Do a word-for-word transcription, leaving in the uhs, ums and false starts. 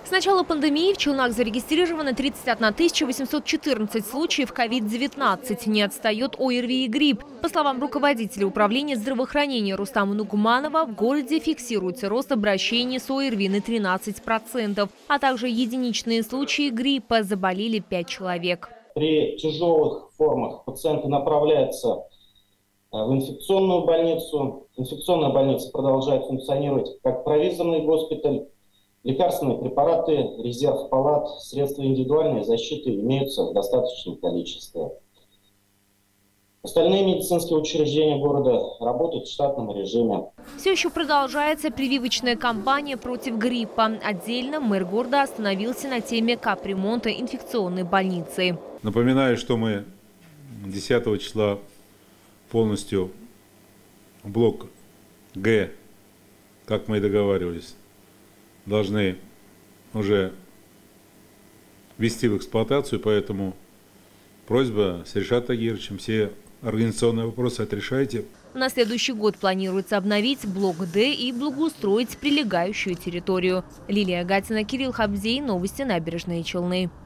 С начала пандемии в Челнах зарегистрировано тридцать одна тысяча восемьсот четырнадцать случаев ковид девятнадцать. Не отстает ОРВИ и грипп. По словам руководителя управления здравоохранения Рустама Нугманова, в городе фиксируется рост обращений с ОРВИ на тринадцать процентов, а также единичные случаи гриппа. Заболели пять человек. При тяжелых формах пациенты направляются в инфекционную больницу. Инфекционная больница продолжает функционировать как провизорный госпиталь. Лекарственные препараты, резерв палат, средства индивидуальной защиты имеются в достаточном количестве. Остальные медицинские учреждения города работают в штатном режиме. Все еще продолжается прививочная кампания против гриппа. Отдельно мэр города остановился на теме капремонта инфекционной больницы. Напоминаю, что мы десятого числа полностью блок Г, как мы и договаривались, должны уже ввести в эксплуатацию, поэтому просьба с Ришатом Тагировичем, все организационные вопросы отрешайте. На следующий год планируется обновить блок Д и благоустроить прилегающую территорию. Лилия Гатина, Кирилл Хабзей, новости Набережные Челны.